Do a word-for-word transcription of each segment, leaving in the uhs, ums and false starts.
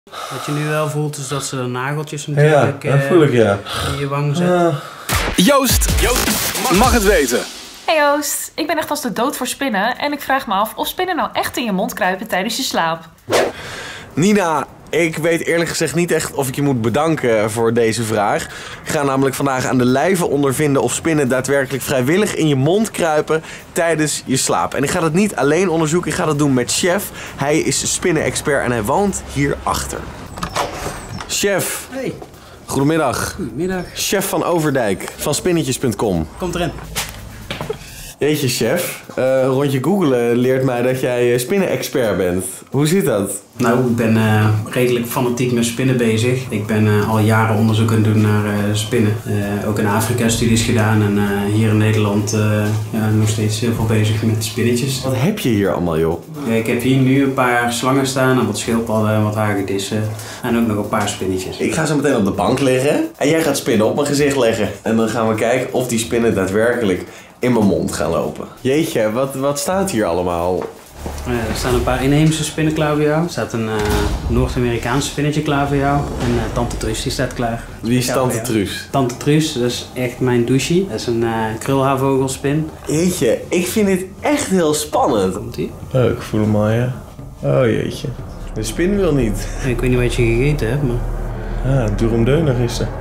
Wat je nu wel voelt is dat ze de nageltjes natuurlijk ja, dat voel ik, ja. in je wang zetten. Uh. Joost, Joost mag het weten. Hey Joost, ik ben echt als de dood voor spinnen en ik vraag me af of spinnen nou echt in je mond kruipen tijdens je slaap. Nina, ik weet eerlijk gezegd niet echt of ik je moet bedanken voor deze vraag. Ik ga namelijk vandaag aan de lijve ondervinden of spinnen daadwerkelijk vrijwillig in je mond kruipen tijdens je slaap. En ik ga dat niet alleen onderzoeken, ik ga dat doen met Chef. Hij is spinnen-expert en hij woont hierachter. Chef. Hey. Goedemiddag. Goedemiddag. Chef van Overdijk van spinnetjes punt com. Komt erin. Jeetje, chef. Uh, rondje googlen leert mij dat jij spinnen-expert bent. Hoe zit dat? Nou, ik ben uh, redelijk fanatiek met spinnen bezig. Ik ben uh, al jaren onderzoek aan het doen naar uh, spinnen. Uh, ook in Afrika studies gedaan en uh, hier in Nederland uh, ja, nog steeds heel veel bezig met spinnetjes. Wat heb je hier allemaal, joh? Uh, ik heb hier nu een paar slangen staan en wat schildpadden en wat hagedissen. En ook nog een paar spinnetjes. Ik ga zo meteen op de bank liggen en jij gaat spinnen op mijn gezicht leggen. En dan gaan we kijken of die spinnen daadwerkelijk in mijn mond gaan lopen. Jeetje, wat, wat staat hier allemaal? Uh, er staan een paar inheemse spinnen klaar voor jou. Er staat een uh, Noord-Amerikaans spinnetje klaar voor jou. En uh, Tante Truus die staat klaar. Wie is Tante Truus? Tante Truus, dat is echt mijn douchie. Dat is een uh, krulhaarvogelspin. Jeetje, ik vind dit echt heel spannend. Komt ie? Oh, ik voel hem al, ja. Oh jeetje. De spin wil niet. Ik weet niet wat je gegeten hebt, maar... Ah, durumdeunig is er.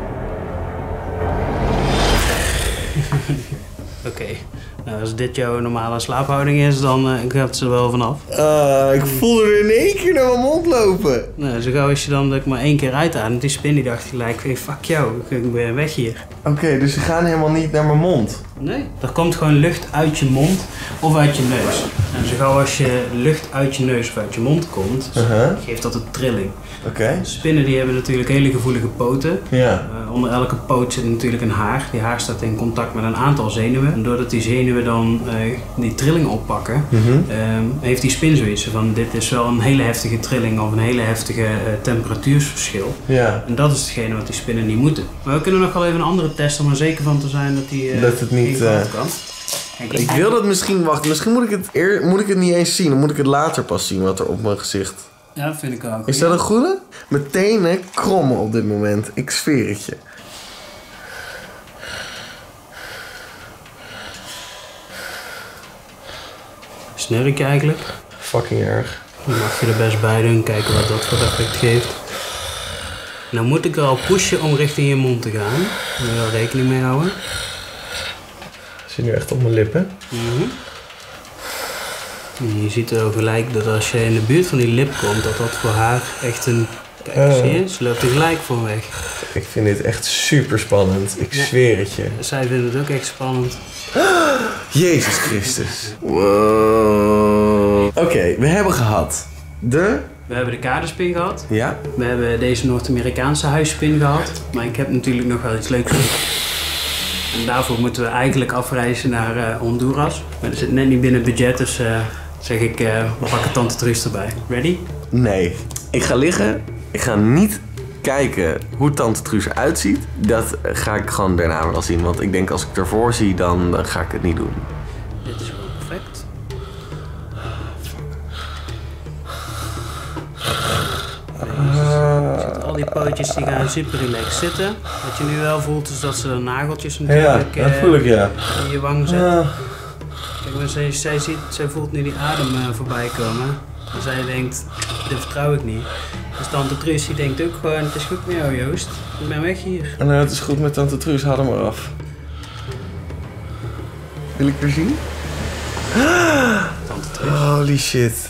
Oké, okay. Nou, als dit jouw normale slaaphouding is, dan uh, gaat ze er wel vanaf. Uh, ik voelde er in één keer naar mijn mond lopen. Nou, zo gauw is je dan dat ik maar één keer uitademt. Die spin die dacht gelijk, hey, fuck jou, ik ben weg hier. Oké, okay, dus ze gaan helemaal niet naar mijn mond? Nee, er komt gewoon lucht uit je mond of uit je neus. En zo gauw als je lucht uit je neus of uit je mond komt, uh-huh. geeft dat een trilling. Oké. Okay. Spinnen die hebben natuurlijk hele gevoelige poten. Ja. Uh, onder elke poot zit natuurlijk een haar. Die haar staat in contact met een aantal zenuwen. En doordat die zenuwen dan uh, die trilling oppakken, mm-hmm. uh, heeft die spin zoiets van dit is wel een hele heftige trilling of een hele heftige uh, temperatuursverschil. Ja. En dat is hetgene wat die spinnen niet moeten. Maar we kunnen nog wel even een andere test om er zeker van te zijn dat die uh, dat het niet uh, kan. Kijk, ik wil dat misschien wachten. Misschien moet ik het eer, moet ik het niet eens zien. Dan moet ik het later pas zien wat er op mijn gezicht. Ja, dat vind ik ook. Is dat een goede? Mijn tenen krommen op dit moment. Ik zweer het je. Snurk je eigenlijk? Fucking erg. Dan mag je er best bij doen, kijken wat dat voor effect geeft. Nou moet ik er al pushen om richting je mond te gaan. Daar moet je wel rekening mee houden. Zit nu echt op mijn lippen. Mm-hmm. Je ziet wel gelijk dat als je in de buurt van die lip komt, dat dat voor haar echt een... Kijk, uh. zie je? Ze loopt er gelijk voor weg. Ik vind dit echt super spannend. Ik ja. zweer het je. Zij vinden het ook echt spannend. Jezus Christus. Wow. Oké, okay, we hebben gehad de... We hebben de kaderspin gehad. Ja. We hebben deze Noord-Amerikaanse huisspin gehad. Maar ik heb natuurlijk nog wel iets leuks. En daarvoor moeten we eigenlijk afreizen naar uh, Honduras. Maar dat zit net niet binnen het budget, dus uh, zeg ik, uh, we pakken Tante Truus erbij. Ready? Nee. Ik ga liggen. Ik ga niet kijken hoe Tante Truus eruit ziet. Dat ga ik gewoon daarna wel zien. Want ik denk als ik ervoor zie, dan, dan ga ik het niet doen. Dit is gewoon perfect. Uh, al die pootjes die gaan super relaxed zitten. Wat je nu wel voelt is dat ze de nageltjes natuurlijk ja, dat voel ik, ja. uh, in je wang zetten. Uh. Kijk, maar zij, zij, ziet, zij voelt nu die adem uh, voorbij komen. En zij denkt, dit vertrouw ik niet. Dus Tante Truus die denkt ook gewoon, het is goed met jou Joost. Ik ben weg hier. En nou, het is goed met Tante Truus, haal hem maar af. Wil ik weer zien? Tante Truus. Holy shit.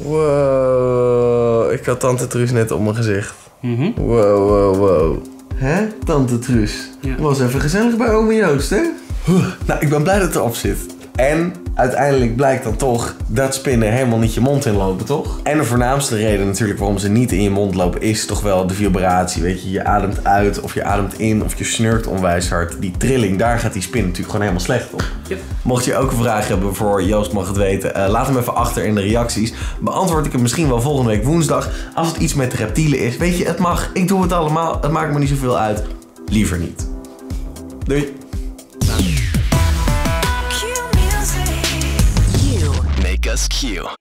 Wow. Ik had Tante Truus net op mijn gezicht. Mm-hmm. Wow, wow, wow. Hè, Tante Truus? Ja. Was even gezellig bij ome Joost, hè? Nou, ik ben blij dat het erop zit. En uiteindelijk blijkt dan toch dat spinnen helemaal niet je mond inlopen, toch? En de voornaamste reden natuurlijk waarom ze niet in je mond lopen is toch wel de vibratie. Weet je, je ademt uit of je ademt in of je snurkt onwijs hard. Die trilling, daar gaat die spin natuurlijk gewoon helemaal slecht op. Yep. Mocht je ook een vraag hebben voor Joost mag het weten, uh, laat hem even achter in de reacties. Beantwoord ik hem misschien wel volgende week woensdag. Als het iets met reptielen is, weet je, het mag. Ik doe het allemaal. Het maakt me niet zoveel uit. Liever niet. Doei. Make us Q.